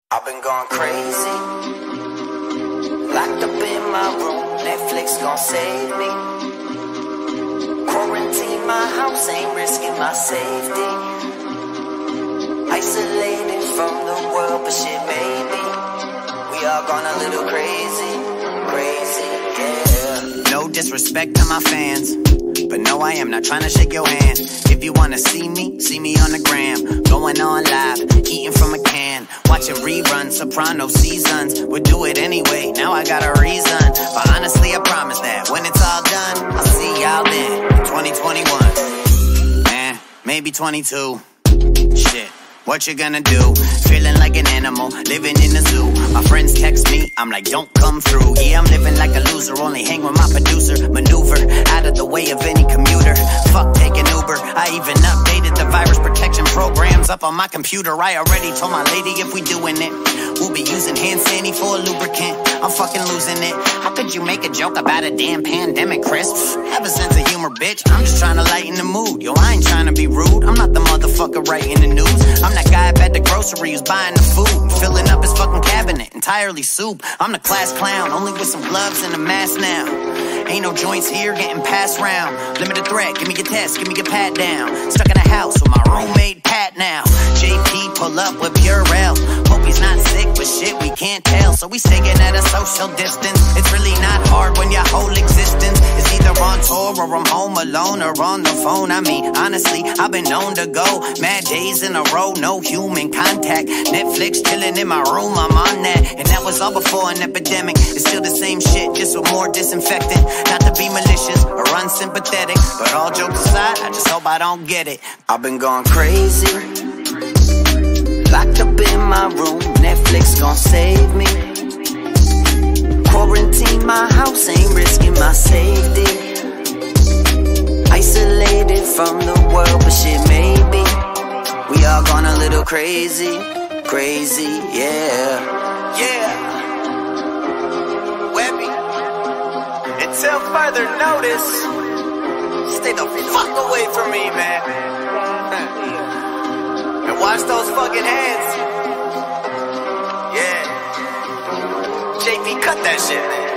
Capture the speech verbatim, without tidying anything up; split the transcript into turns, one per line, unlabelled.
I've been going crazy, locked up in my room, Netflix gon' save me. Quarantine my house, ain't risking my safety. Isolated from the world, but shit maybe we all gone a little crazy, crazy, yeah. No disrespect to my fans, but no, I am not trying to shake your hand. If you wanna see me, see me on the gram, going on live, eating from a can, watching reruns, Soprano seasons. Would do it anyway, now I got a reason. But honestly, I promise that when it's all done, I'll see y'all then in twenty twenty-one. Man, maybe twenty-two. Shit. What you gonna do? Feeling like an animal, living in a zoo. My friends text me, I'm like, don't come through. Yeah, I'm living like a loser, only hang with my producer. Maneuver, out of the way of any commuter. Fuck taking Uber, I even updated the virus protection programs up on my computer. I already told my lady if we doing it, we'll be using hand sanitizer for a lubricant. I'm fucking losing it. How could you make a joke about a damn pandemic, Chris? Have a sense of humor, bitch. I'm just trying to lighten the mood. Yo, I ain't trying to be rude. I'm not the motherfucker writing the news. I'm that guy up at the grocery who's buying the food, filling up his fucking cabinet entirely soup. I'm the class clown, only with some gloves and a mask now. Ain't no joints here, getting passed round. Limited threat, give me your test, give me your pat down. Stuck in a house with my roommate Pat now. J P pull up with Purell. Hope he's not sick, but shit we can't tell. So we staying at a social distance. It's really not hard when your whole existence is either on tour or I'm home alone or on the phone. I mean, honestly, I've been known to go mad days in a row, no human contact. Netflix chilling in my room, I'm on that. And that was all before an epidemic. It's still the same shit, just with more disinfectant. Not to be malicious or unsympathetic, but all jokes aside, I just hope I don't get it. I've been going crazy, locked up in my room, Netflix gon' save me. Quarantine my house, ain't risking my safety. Isolated from the world, but shit maybe we all gone a little crazy, crazy, yeah. Yeah. Webby, until further notice, stay the fuck away from me, man. And wash those fucking hands. Yeah. J P, cut that shit, man.